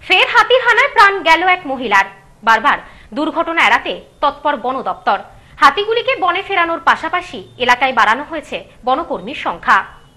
ফের হাতির হানায় প্রাণ গেল এক মহিলার। বারবার দুর্ঘটনা এড়াতে তৎপর বন দপ্তর। হাতিগুলিকে বনে ফেরানোর পাশাপাশি এলাকায় বাড়ানো হয়েছে বনকর্মীর সংখ্যা।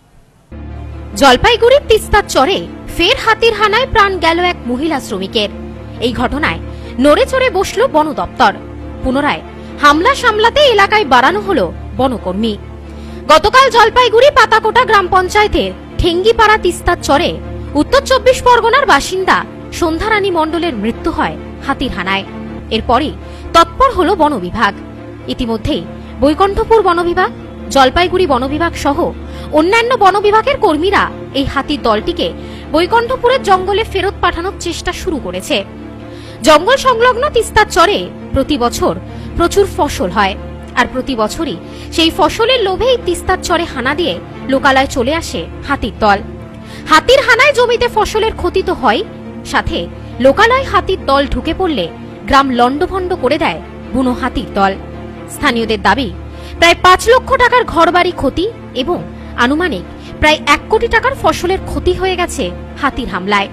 জলপাইগুড়ির তিস্তার চরে ফের হাতির হানায় প্রাণ গেল এক মহিলা শ্রমিকের। এই ঘটনায় নড়ে চড়ে বসল বন দপ্তর। পুনরায় হামলা সামলাতে এলাকায় বাড়ানো হলো বনকর্মী। গতকাল জলপাইগুড়ি পাতাকোটা গ্রাম পঞ্চায়েতের ঠেঙ্গিপাড়া তিস্তার চরে উত্তর 24 পরগনার বাসিন্দা সন্ধ্যারানী মণ্ডলের মৃত্যু হয় হাতির হানায়। এরপরই তৎপর হল বন বিভাগ। ইতিমধ্যেই বৈকুণ্ঠপুর বন বিভাগ, জলপাইগুড়ি বন বিভাগ সহ অন্যান্য বন বিভাগের কর্মীরা এই হাতির দলটিকে বৈকুণ্ঠপুরের জঙ্গলে ফেরত পাঠানোর চেষ্টা শুরু করেছে। জঙ্গল সংলগ্ন তিস্তার চরে প্রতি বছর প্রচুর ফসল হয়, আর প্রতি বছরই সেই ফসলের লোভেই তিস্তার চরে হানা দিয়ে লোকালয়ে চলে আসে হাতির দল। হাতির হানায় জমিতে ফসলের ক্ষতি তো হয়, সাথে লোকালয় হাতির দল ঢুকে পড়লে গ্রাম লন্ডভন্ড করে দেয় বুনো হাতির দল। স্থানীয়দের দাবি প্রায় 5 লক্ষ টাকার ঘরবাড়ি ক্ষতি এবং আনুমানিক প্রায় 1 কোটি টাকার ফসলের ক্ষতি হয়ে গেছে হাতির হামলায়।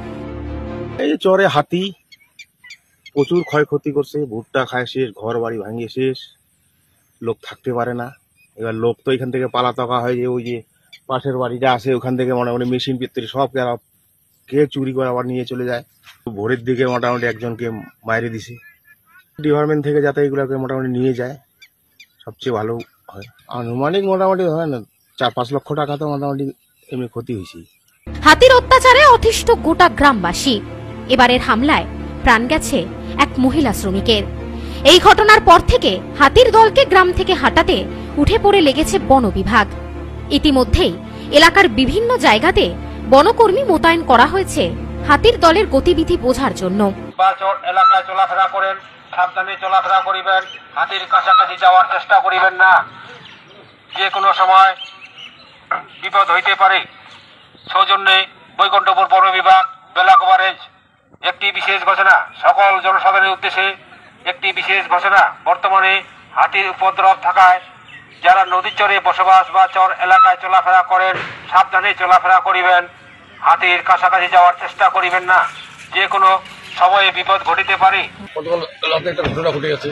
এই চরে হাতি প্রচুর ক্ষয়ক্ষতি করছে, ভুট্টা খায় শেষ, ঘর বাড়ি ভাঙিয়ে শেষ, লোক থাকতে পারে না। এবার লোক তো এখান থেকে পালাতকা হয়, যে ওই যে পাশের বাড়িটা আছে ওখান থেকে মোটামুটি মেশিন পেত্রি সব কে চুরি করে আবার নিয়ে চলে যায়। ভোরের দিকে মোটামুটি একজনকে মাইরে দিছে। ডিপার্টমেন্ট থেকে যাতে এগুলোকে মোটামুটি নিয়ে যায় সবচেয়ে ভালো হয়। আনুমানিক মোটামুটি হয় না 4-5 লক্ষ টাকা তো মোটামুটি এমনি ক্ষতি হয়েছে। হাতির অত্যাচারে অতিষ্ঠ গোটা গ্রামবাসী। এবারের হামলায় প্রাণ গেছে এক মহিলা শ্রমিকের। এই ঘটনার পর থেকে হাতির দলকে গ্রাম থেকে হাঁটাতে উঠে পড়ে লেগেছে বন বিভাগ। ইতিমধ্যেই এলাকার বিভিন্ন জায়গাতে বনকর্মী মোতায়েন করা হয়েছে হাতির দলের গতিবিধি বোঝার জন্য। এলাকায় চলাফেরা করেন, সাবধানে চলাফেরা করিবেন, হাতির কাছাকাছি যাওয়ার চেষ্টা করিবেন না, যে কোনো সময় বিপদ হইতে পারে। সৌজন্যে বৈকুণ্ঠপুর বন বিভাগ বেলা কভারেজ একটি বিশেষ ঘোষণা, সকল জনসাধারণের উদ্দেশ্যে একটি বিশেষ ঘোষণা। বর্তমানে হাতির উপদ্রব থাকায় যারা নদীর চরে বসবাস বা চর এলাকায় চলাফেরা করেন সাবধানে চলাফেরা করিবেন, হাতির কাছাকাছি যাওয়ার চেষ্টা করিবেন না, যে কোনো সময়ে বিপদ ঘটিতে পারে। গতকাল রাতে একটা ঘটনা ঘটে গেছে,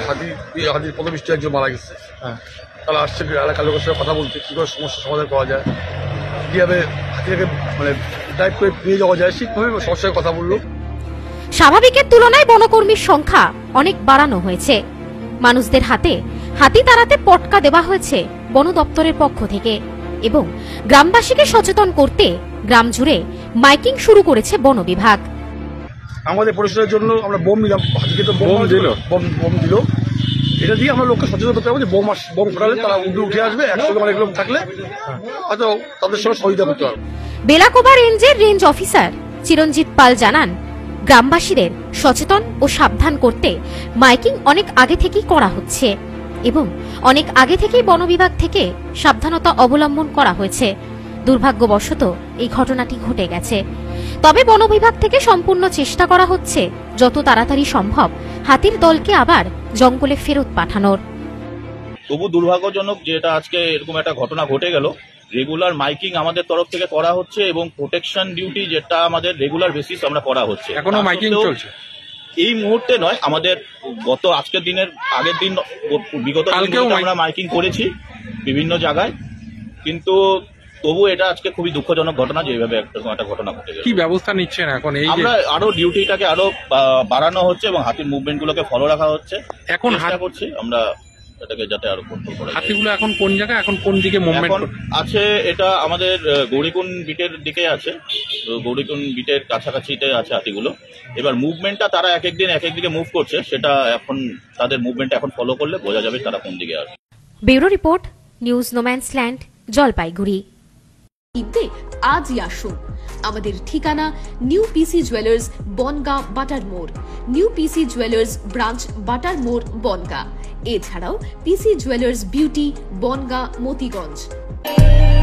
হাতির পদবৃষ্টি একজন মারা গেছে। তারা আসছে এলাকার লোকের সাথে কথা বলতে, কি করে সমস্যার সমাধান করা যায়, কিভাবে হাতিটাকে মানে ড্রাইভ করে নিয়ে যাওয়া যায়, ঠিকভাবে সমস্যার কথা বললো। স্বাভাবিকের তুলনায় বনকর্মীর সংখ্যা অনেক বাড়ানো হয়েছে। মানুষদের হাতে হাতি তাড়াতে পটকা দেওয়া হয়েছে বন দপ্তরের পক্ষ থেকে এবং গ্রামবাসীকে সচেতন করতে গ্রাম জুড়ে মাইকিং শুরু করেছে বন বিভাগ। আমাদের পরিষদের জন্য আমরা বোম নিলাম, হাতিকে তো বোম দিল, এটা দিয়ে আমরা লোককে সচেতন করতে হবে যে বোম ফোটালে তারা উঠে আসবে, একসঙ্গে অনেক লোক থাকলে হয়তো তাদের সঙ্গে সহযোগিতা করতে হবে। বেলাকোবা রেঞ্জের রেঞ্জ অফিসার চিরঞ্জিত পাল জানান, গ্রামবাসীদের সচেতন ও সাবধান করতে মাইকিং অনেক আগে থেকেই করা হচ্ছে এবং অনেক আগে থেকেই বন বিভাগ থেকে সাবধানতা অবলম্বন করা হয়েছে। দুর্ভাগ্যবশত এই ঘটনাটি ঘটে গেছে, তবে বন বিভাগ থেকে সম্পূর্ণ চেষ্টা করা হচ্ছে যত তাড়াতাড়ি সম্ভব হাতির দলকে আবার জঙ্গলে ফেরত পাঠানোর। তবু দুর্ভাগ্যজনক যেটা আজকে এরকম একটা ঘটনা ঘটে গেল। রেগুলার মাইকিং আমাদের তরফ থেকে করা হচ্ছে এবং প্রোটেকশন ডিউটি যেটা আমাদের রেগুলার বেসিস আমরা করা হচ্ছে। এখনো মাইকিং চলছে, এই মুহূর্তে নয়, আমাদের গত আজকের দিনের আগের দিন বিগত আমরা মাইকিং করেছি বিভিন্ন জায়গায়, কিন্তু তবু এটা আজকে খুবই দুঃখজনক ঘটনা যে এইভাবে একটা ঘটনা ঘটে গেল। কি ব্যবস্থা নিচ্ছেন এখন? এই আমরা আরো ডিউটিটাকে আরো বাড়ানো হচ্ছে এবং হাতির মুভমেন্ট গুলোকে ফলো রাখা হচ্ছে। এখন চেষ্টা করছি আমরা এটাকে যাতে আরো কন্ট্রোল করা যায়। হাতিগুলো এখন কোন জায়গায়, এখন কোন দিকে মুভমেন্ট আছে? এটা আমাদের গৌরীকুণ্ড বিটের দিকে আছে, গৌরীকুণ্ড বিটের কাছাকাছিতে আছে হাতিগুলো। এবার মুভমেন্টটা তারা এক এক দিকে মুভ করছে, সেটা এখন তাদের মুভমেন্ট এখন ফলো করলে বোঝা যাবে তারা কোন দিকে আসবে। Bureau report, news no man's land, Jalpaiguri. আজই আসুন, আমাদের ঠিকানা নিউ পিসি জুয়েলার্স, বনগা, বাটার মোড়। নিউ পিসি জুয়েলার্স ব্রাঞ্চ, বাটার মোড়, বনগা। এছাড়াও PC jewellers beauty, Bongaon, Motiganj.